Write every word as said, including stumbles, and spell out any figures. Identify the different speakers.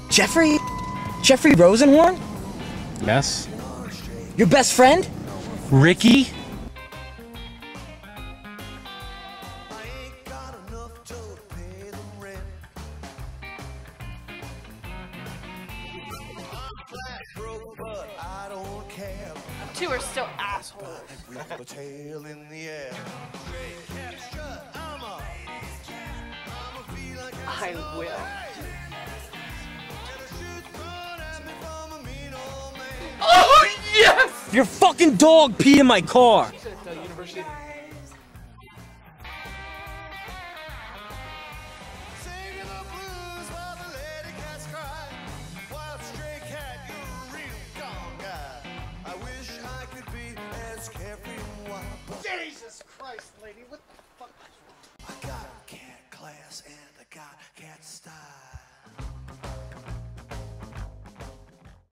Speaker 1: Jeffrey? Jeffrey Rosenhorn?
Speaker 2: Yes.
Speaker 1: Your best friend?
Speaker 2: Ricky?
Speaker 3: Two are still assholes. I will. Oh yes!
Speaker 1: Your fucking dog peed in my car.
Speaker 4: Jesus Christ, lady, what the fuck? I got cat class and I got cat style.